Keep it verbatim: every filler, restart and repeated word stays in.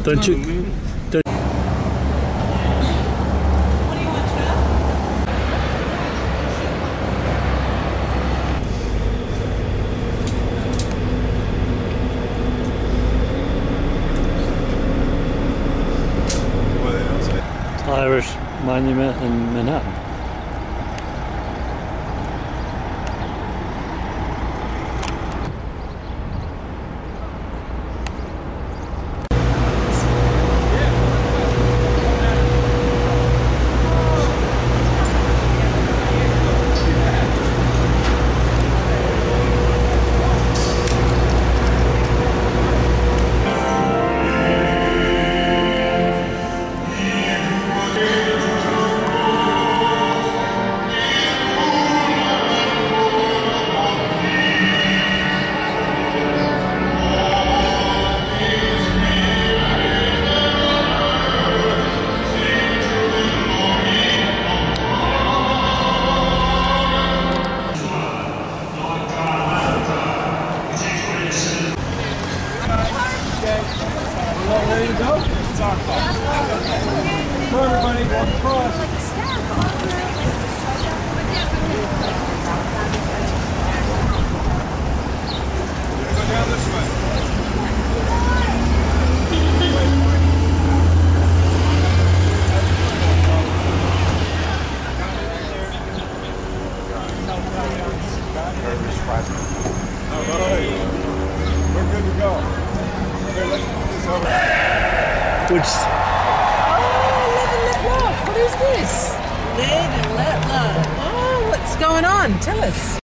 Don't you? Don't Irish Monument in Manhattan. Well, there you go. It's our fault. So everybody, walk across. Go down this way. All right. We're good to go. Here, let's put this over. Which? Oh, Live and Let Love. What is this? Live and Let Love. Oh, what's going on? Tell us.